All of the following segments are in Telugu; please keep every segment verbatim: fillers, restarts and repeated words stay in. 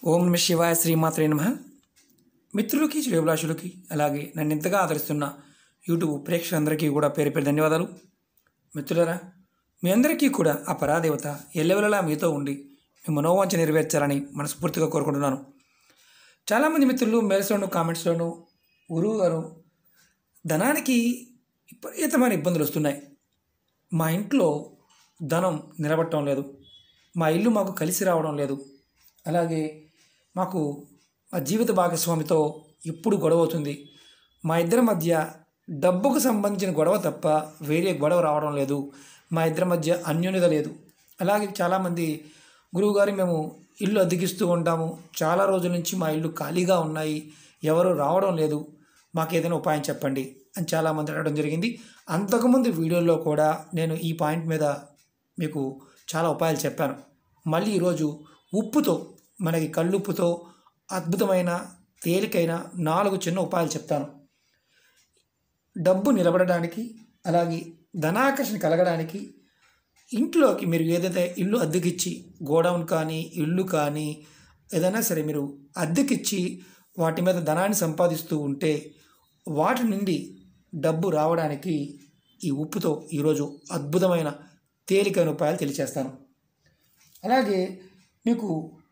ఓం నమ శివాయ శ్రీమాత్రే నమః. మిత్రులకి శ్రేభిలాషులకి అలాగే నన్ను ఇంతగా ఆదరిస్తున్న యూట్యూబ్ ప్రేక్షకులందరికీ కూడా పేరు పేరు ధన్యవాదాలు. మిత్రులారా, మీ అందరికీ కూడా ఆ పరాదేవత ఎల్లవెల్లలా మీతో ఉండి మీ మనోవాంఛ నెరవేర్చాలని మనస్ఫూర్తిగా కోరుకుంటున్నాను. చాలామంది మిత్రులు మెయిల్స్లోను కామెంట్స్లోను గురువు గారు ధనానికి విపరీతమైన ఇబ్బందులు వస్తున్నాయి, మా ఇంట్లో ధనం నిలబడటం లేదు, మా ఇల్లు మాకు కలిసి రావడం లేదు, అలాగే మాకు మా జీవిత భాగస్వామితో ఎప్పుడు గొడవ అవుతుంది, మా ఇద్దరి మధ్య డబ్బుకు సంబంధించిన గొడవ తప్ప వేరే గొడవ రావడం లేదు, మా ఇద్దరి మధ్య అన్యోన్యత లేదు. అలాగే చాలామంది గురువుగారు మేము ఇల్లు అద్దెకిస్తూ ఉంటాము, చాలా రోజుల నుంచి మా ఇల్లు ఖాళీగా ఉన్నాయి, ఎవరు రావడం లేదు, మాకు ఏదైనా ఉపాయం చెప్పండి అని చాలామంది అడగడం జరిగింది. అంతకుముందు వీడియోలో కూడా నేను ఈ పాయింట్ మీద మీకు చాలా ఉపాయాలు చెప్పాను. మళ్ళీ ఈరోజు ఉప్పుతో, మనకి కల్లుప్పుతో అద్భుతమైన తేలికైన నాలుగు చిన్న ఉపాయాలు చెప్తాను. డబ్బు నిలబడడానికి, అలాగే ధనాకర్షణ కలగడానికి, ఇంట్లోకి మీరు ఏదైతే ఇల్లు అద్దెకిచ్చి గోడౌన్ కానీ ఇల్లు కానీ ఏదైనా సరే మీరు అద్దెకిచ్చి వాటి మీద ధనాన్ని సంపాదిస్తూ ఉంటే వాటి నుండి డబ్బు రావడానికి ఈ ఉప్పుతో ఈరోజు అద్భుతమైన తేలికైన ఉపాయాలు తెలియచేస్తాను. అలాగే మీకు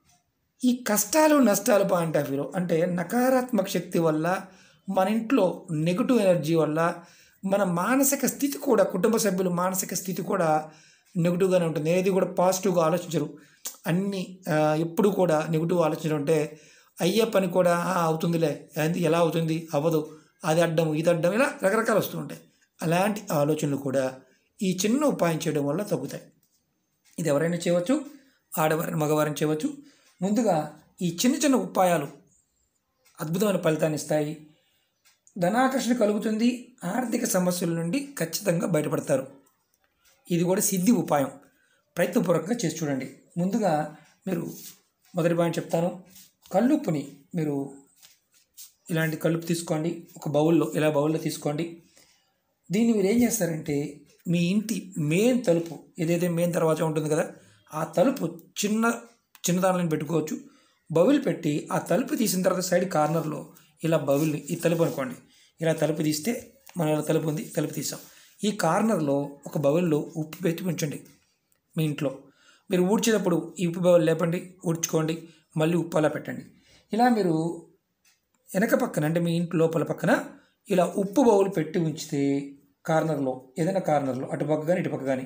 ఈ కష్టాలు నష్టాలు పాయింట్ ఆఫ్ వ్యూలో అంటే నకారాత్మక శక్తి వల్ల, మన ఇంట్లో నెగిటివ్ ఎనర్జీ వల్ల మన మానసిక స్థితి కూడా, కుటుంబ సభ్యుల మానసిక స్థితి కూడా నెగిటివ్గానే ఉంటుంది. ఏది కూడా పాజిటివ్గా ఆలోచించరు, అన్నీ ఎప్పుడు కూడా నెగిటివ్ ఆలోచించడం. అంటే అయ్యే పని కూడా అవుతుందిలే, ఎలా అవుతుంది, అవ్వదు, అది అడ్డం ఇది అడ్డం, ఇలా రకరకాలు వస్తూ ఉంటాయి. అలాంటి ఆలోచనలు కూడా ఈ చిన్న ఉపాయం చేయడం వల్ల తగ్గుతాయి. ఇది ఎవరైనా చేయవచ్చు, ఆడవారిని మగవారిని చేయవచ్చు. ముందుగా ఈ చిన్న చిన్న ఉపాయాలు అద్భుతమైన ఫలితాన్ని ఇస్తాయి. ధనాకర్షణ కలుగుతుంది, ఆర్థిక సమస్యల నుండి ఖచ్చితంగా బయటపడతారు. ఇది కూడా సిద్ధి ఉపాయం, ప్రయత్నపూర్వకంగా చేసి చూడండి. ముందుగా మీరు మొదటి పాయింట్ చెప్తాను. కల్లుప్పుని మీరు ఇలాంటి కల్లుపు తీసుకోండి, ఒక బౌల్లో, ఇలా బౌల్లో తీసుకోండి. దీన్ని మీరు ఏం చేస్తారంటే మీ ఇంటి మెయిన్ తలుపు, ఏదైతే మెయిన్ దర్వాజా ఉంటుంది కదా, ఆ తలుపు చిన్న చిన్న దానిలో పెట్టుకోవచ్చు. బౌల్ పెట్టి ఆ తలుపు తీసిన తర్వాత సైడ్ కార్నర్లో ఇలా బౌల్ని, ఈ తలుపు అనుకోండి, ఇలా తలుపు తీస్తే మన ఇలా తలుపు ఉంది, తలుపు తీసాం. ఈ కార్నర్లో ఒక బౌల్లో ఉప్పు పెట్టి ఉంచండి. మీ ఇంట్లో మీరు ఊడ్చేటప్పుడు ఈ ఉప్పు బౌల్ లేపండి, ఊడ్చుకోండి, మళ్ళీ ఉప్పు అలా పెట్టండి. ఇలా మీరు వెనక పక్కన, అంటే మీ ఇంటి లోపల పక్కన ఇలా ఉప్పు బౌల్ పెట్టి ఉంచితే కార్నర్లో, ఏదైనా కార్నర్లో, అటుపక్క కానీ ఇటుపక్క కానీ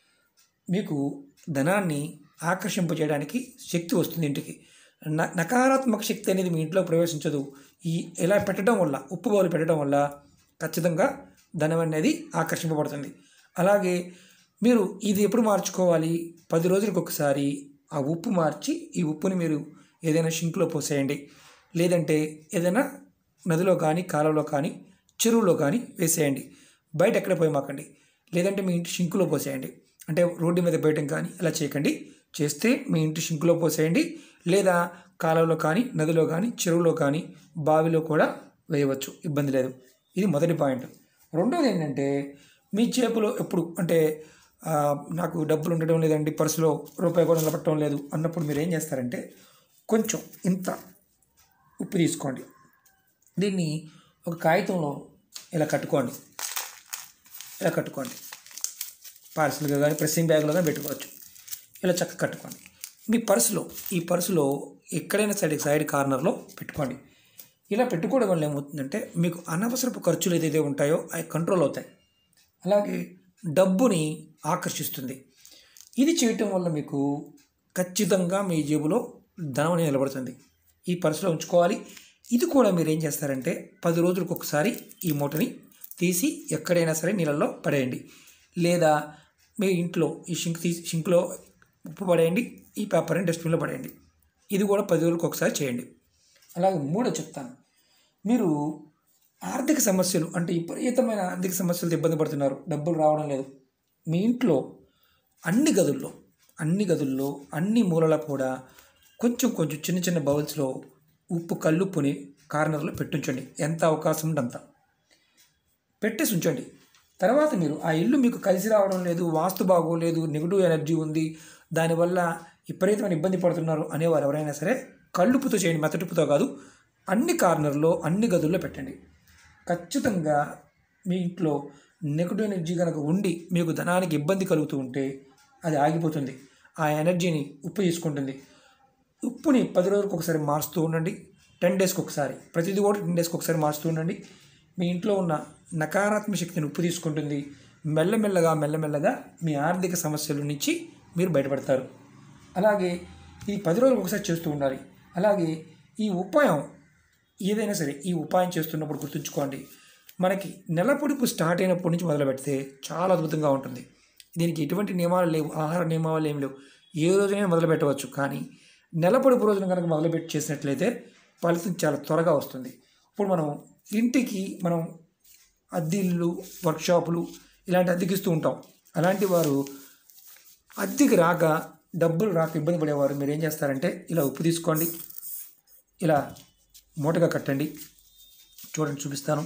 మీకు ధనాన్ని ఆకర్షింపజేయడానికి శక్తి వస్తుంది ఇంటికి. న నకారాత్మక శక్తి అనేది మీ ఇంట్లో ప్రవేశించదు. ఈ ఇలా పెట్టడం వల్ల, ఉప్పు బౌలు పెట్టడం వల్ల ఖచ్చితంగా ధనం అనేది ఆకర్షింపబడుతుంది. అలాగే మీరు ఇది ఎప్పుడు మార్చుకోవాలి, పది రోజులకు ఒకసారి ఆ ఉప్పు మార్చి ఈ ఉప్పుని మీరు ఏదైనా షింక్లో పోసేయండి, లేదంటే ఏదైనా నదిలో కానీ కాలువలో కానీ చెరువులో కానీ వేసేయండి. బయట ఎక్కడ పోయి మాకండి, లేదంటే మీ ఇంటి షింకులో పోసేయండి. అంటే రోడ్డు మీద బయటం కానీ అలా చేయకండి. చేస్తే మీ ఇంటి షింకులో పోసేయండి, లేదా కాలువలో కానీ నదిలో కానీ చెరువులో కానీ బావిలో కూడా వేయవచ్చు, ఇబ్బంది లేదు. ఇది మొదటి పాయింట్. రెండోది ఏంటంటే మీ చేతిలో ఎప్పుడు అంటే నాకు డబ్బులు ఉండడం లేదండి, పర్సులో రూపాయి కూడా నిలబట్టడం లేదు అన్నప్పుడు మీరు ఏం చేస్తారంటే కొంచెం ఇంత ఉప్పు తీసుకోండి, దీన్ని ఒక కాగితంలో ఇలా కట్టుకోండి, ఇలా కట్టుకోండి. పార్సల్గా కానీ ప్రెస్సింగ్ బ్యాగ్లో కానీ పెట్టుకోవచ్చు. ఇలా చక్కగా కట్టుకోండి. మీ పర్సులో, ఈ పర్సులో ఎక్కడైనా సైడ్ సైడ్ కార్నర్లో పెట్టుకోండి. ఇలా పెట్టుకోవడం వల్ల ఏమవుతుందంటే మీకు అనవసరపు ఖర్చులు ఏదైతే ఉంటాయో అవి కంట్రోల్ అవుతాయి, అలాగే డబ్బుని ఆకర్షిస్తుంది. ఇది చేయటం వల్ల మీకు ఖచ్చితంగా మీ జేబులో ధనం నిలబడుతుంది. ఈ పర్సులో ఉంచుకోవాలి. ఇది కూడా మీరు ఏం చేస్తారంటే పది రోజులకు ఒకసారి ఈ మూటని తీసి ఎక్కడైనా సరే నీళ్ళల్లో పడేయండి, లేదా మీ ఇంట్లో ఈ షింక్ తీసి షింక్లో ఉప్పు పడేయండి, ఈ పేపర్ని డస్ట్బిన్లో పడేయండి. ఇది కూడా పది రోజులకు ఒకసారి చేయండి. అలాగే మూడో చెప్తాను. మీరు ఆర్థిక సమస్యలు, అంటే విపరీతమైన ఆర్థిక సమస్యలతో ఇబ్బంది పడుతున్నారు, డబ్బులు రావడం లేదు. మీ ఇంట్లో అన్ని గదుల్లో అన్ని గదుల్లో అన్ని మూలలా కూడా కొంచెం కొంచెం చిన్న చిన్న బౌల్స్లో ఉప్పు కల్లుప్పుని కార్నర్లో పెట్టించండి. ఎంత అవకాశం ఉంటే అంత పెట్టేసి ఉంచండి. తర్వాత మీరు ఆ ఇల్లు మీకు కలిసి రావడం లేదు, వాస్తు బాగోలేదు, నెగిటివ్ ఎనర్జీ ఉంది, దానివల్ల విపరీతమైన ఇబ్బంది పడుతున్నారు అనేవారు ఎవరైనా సరే కళ్ళుపుతో చేయండి, మెత్తటిప్పుతో కాదు. అన్ని కార్నర్లో అన్ని గదుల్లో పెట్టండి. ఖచ్చితంగా మీ ఇంట్లో నెగటివ్ ఎనర్జీ కనుక ఉండి మీకు ధనానికి ఇబ్బంది కలుగుతూ ఉంటే అది ఆగిపోతుంది. ఆ ఎనర్జీని ఉప్పు తీసుకుంటుంది. ఉప్పుని పది రోజులకు ఒకసారి మారుస్తూ ఉండండి. టెన్ డేస్కి ఒకసారి, ప్రతిదీ కూడా టెన్ డేస్కి ఒకసారి మారుస్తూ ఉండండి. మీ ఇంట్లో ఉన్న నకారాత్మక శక్తిని ఉప్పు తీసుకుంటుంది. మెల్లమెల్లగా మెల్లమెల్లగా మీ ఆర్థిక సమస్యల నుంచి మీరు బయటపడతారు. అలాగే ఈ పది రోజులకు ఒకసారి చేస్తూ ఉండాలి. అలాగే ఈ ఉపాయం ఏదైనా సరే ఈ ఉపాయం చేస్తున్నప్పుడు గుర్తుంచుకోండి, మనకి నెల పొడుపు స్టార్ట్ అయినప్పటి నుంచి మొదలు పెడితే చాలా అద్భుతంగా ఉంటుంది. దీనికి ఎటువంటి నియమాలు లేవు, ఆహార నియమాలు ఏమి లేవు. ఏ రోజైనా మొదలు పెట్టవచ్చు. కానీ నెల పొడుపు రోజున కనుక మొదలుపెట్టి చేసినట్లయితే ఫలితం చాలా త్వరగా వస్తుంది. ఇప్పుడు మనం ఇంటికి మనం అద్దెళ్ళు, వర్క్షాపులు ఇలాంటి అద్దెకిస్తూ ఉంటాం. అలాంటి వారు అద్దెకి రాక, డబ్బులు రాక ఇబ్బంది పడేవారు మీరు ఏం చేస్తారంటే ఇలా ఉప్పు తీసుకోండి, ఇలా మూటగా కట్టండి. చూడండి, చూపిస్తాను.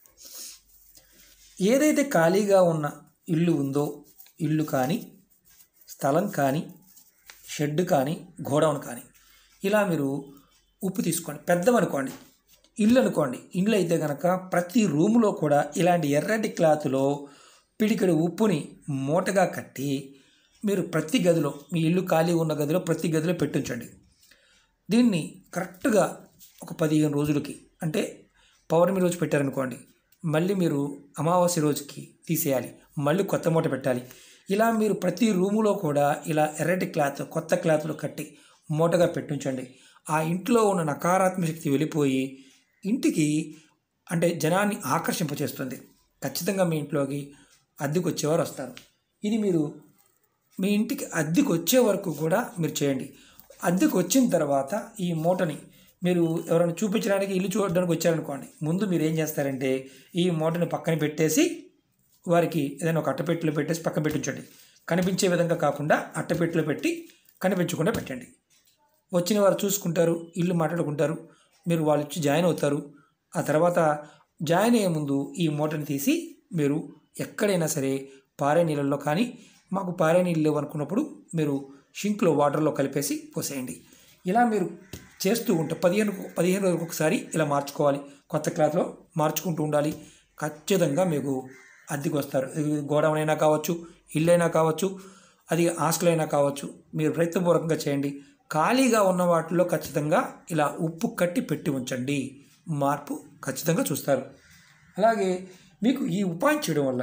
ఏదైతే ఖాళీగా ఉన్న ఇల్లు ఉందో, ఇల్లు కానీ, స్థలం కానీ, షెడ్ కానీ, గోడౌన్ కానీ, ఇలా మీరు ఉప్పు తీసుకోండి. పెద్దమనుకోండి, ఇల్లు అనుకోండి. ఇల్లు అయితే కనుక ప్రతి రూములో కూడా ఇలాంటి ఎర్రటి క్లాత్లో పిడికెడు ఉప్పుని మూటగా కట్టి మీరు ప్రతి గదిలో, మీ ఇల్లు ఖాళీ ఉన్న గదిలో ప్రతి గదిలో పెట్టించండి. దీన్ని కరెక్ట్గా ఒక పదిహేను రోజులకి, అంటే పౌర్ణమి రోజు పెట్టారనుకోండి, మళ్ళీ మీరు అమావాస్య రోజుకి తీసేయాలి, మళ్ళీ కొత్త మూట పెట్టాలి. ఇలా మీరు ప్రతి రూములో కూడా ఇలా ఎర్రటి క్లాత్, కొత్త క్లాత్లో కట్టి మూటగా పెట్టించండి. ఆ ఇంట్లో ఉన్న నకారాత్మక శక్తి వెళ్ళిపోయి ఇంటికి అంటే జనాన్ని ఆకర్షింపచేస్తుంది. ఖచ్చితంగా మీ ఇంట్లోకి అద్దెకు వచ్చేవారు వస్తారు. ఇది మీరు మీ ఇంటికి అద్దెకు వచ్చే వరకు కూడా మీరు చేయండి. అద్దెకు వచ్చిన తర్వాత ఈ మూటని మీరు ఎవరైనా చూపించడానికి, ఇల్లు చూడడానికి వచ్చారనుకోండి, ముందు మీరు ఏం చేస్తారంటే ఈ మూటని పక్కన పెట్టేసి వారికి ఏదైనా ఒక అట్టపెట్టెలో పెట్టేసి పక్కన పెట్టించండి. కనిపించే విధంగా కాకుండా అట్టపెట్టెలో పెట్టి కనిపించకుండా పెట్టండి. వచ్చిన వారు చూసుకుంటారు, ఇల్లు మాట్లాడుకుంటారు, మీరు వాళ్ళు వచ్చి జాయిన్ అవుతారు. ఆ తర్వాత జాయిన్ అయ్యే ముందు ఈ మూటని తీసి మీరు ఎక్కడైనా సరే పారే నీళ్ళల్లో కానీ, మాకు పారే నీళ్ళు లేవు అనుకున్నప్పుడు మీరు షింక్లో వాటర్లో కలిపేసి పోసేయండి. ఇలా మీరు చేస్తూ ఉంటే పదిహేను పదిహేను రోజులకు ఒకసారి ఇలా మార్చుకోవాలి. కొత్త క్లాత్లో మార్చుకుంటూ ఉండాలి. ఖచ్చితంగా మీకు అద్దెకి వస్తారు. గోడౌన్ అయినా కావచ్చు, ఇల్లు అయినా కావచ్చు, అది హాస్టల్ అయినా కావచ్చు. మీరు ప్రయత్నపూర్వకంగా చేయండి. ఖాళీగా ఉన్న వాటిలో ఖచ్చితంగా ఇలా ఉప్పు కట్టి పెట్టి ఉంచండి. మార్పు ఖచ్చితంగా చూస్తారు. అలాగే మీకు ఈ ఉపాయం చేయడం వల్ల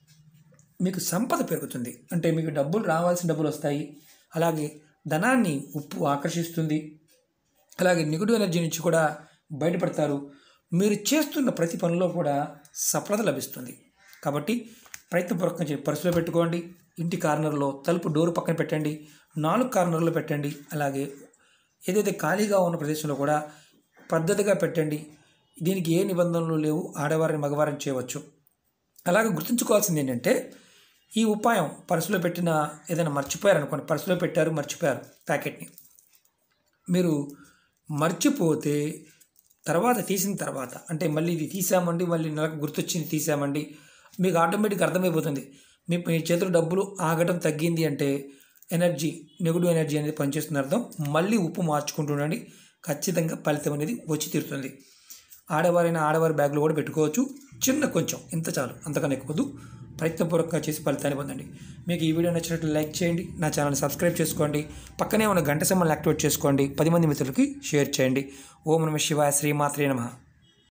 మీకు సంపద పెరుగుతుంది. అంటే మీకు డబ్బులు రావాల్సిన డబ్బులు వస్తాయి. అలాగే ధనాన్ని ఉప్పు ఆకర్షిస్తుంది. అలాగే నెగటివ్ ఎనర్జీ నుంచి కూడా బయటపడతారు. మీరు చేస్తున్న ప్రతి పనిలో కూడా సఫలత లభిస్తుంది. కాబట్టి ప్రయత్నపూర్వకంగా పరిస్థితిలో పెట్టుకోండి. ఇంటి కార్నర్లో తలుపు డోరు పక్కన పెట్టండి, నాలుగు కార్నర్లో పెట్టండి. అలాగే ఏదైతే ఖాళీగా ఉన్న ప్రదేశంలో కూడా పద్ధతిగా పెట్టండి. దీనికి ఏ నిబంధనలు లేవు, ఆడవారిని మగవారిని చేయవచ్చు. అలాగే గుర్తుంచుకోవాల్సింది ఏంటంటే ఈ ఉపాయం పర్సులో పెట్టిన ఏదైనా మర్చిపోయారు అనుకోండి, పర్సులో పెట్టారు మర్చిపోయారు ప్యాకెట్ని, మీరు మర్చిపోతే తర్వాత తీసిన తర్వాత అంటే మళ్ళీ ఇది తీసామండి, మళ్ళీ నెలకు గుర్తొచ్చింది తీసామండి, మీకు ఆటోమేటిక్గా అర్థమైపోతుంది. మీ మీ చేతిలో డబ్బులు ఆగటం తగ్గింది అంటే ఎనర్జీ, నెగటివ్ ఎనర్జీ అనేది పనిచేస్తున్న అర్థం. మళ్ళీ ఉప్పు మార్చుకుంటుండండి, ఖచ్చితంగా ఫలితం అనేది వచ్చి తీరుతుంది. ఆడవారైనా ఆడవారి బ్యాగ్లో కూడా పెట్టుకోవచ్చు. చిన్న కొంచెం ఇంత చాలు, అంతకన్నా ఎక్కువదు. ప్రయత్నపూర్వకంగా చేసి ఫలితాన్ని పొందండి. మీకు ఈ వీడియో నచ్చినట్లు లైక్ చేయండి, నా ఛానల్ని సబ్స్క్రైబ్ చేసుకోండి, పక్కనే ఉన్న గంట సింబల్ని యాక్టివేట్ చేసుకోండి, పది మంది మిత్రులకి షేర్ చేయండి. ఓం నమః శివాయ, శ్రీమాత్రే నమః.